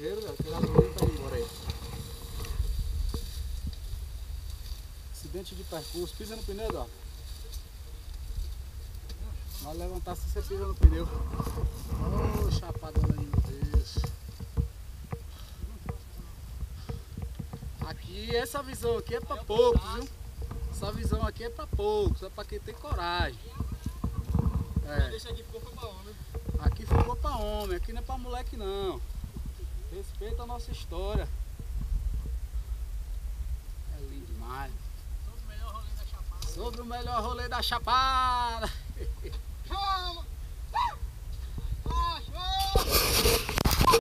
ligeiro, velho. Que a gasolina tá indo embora aí. Acidente de percurso. Pisa no pneu, ó. Vai levantar se você pisa no pneu. Ô, chapadona aí, meu Deus. Aqui, essa visão aqui é pra poucos, viu? Essa visão aqui é pra poucos, é pra quem tem coragem. É. Deixa aqui, ficou pra homem. Aqui ficou pra homem, aqui não é pra moleque não. Respeita a nossa história. É lindo demais. Sobre o melhor rolê da Chapada. Sobre o melhor rolê da Chapada. Vamos!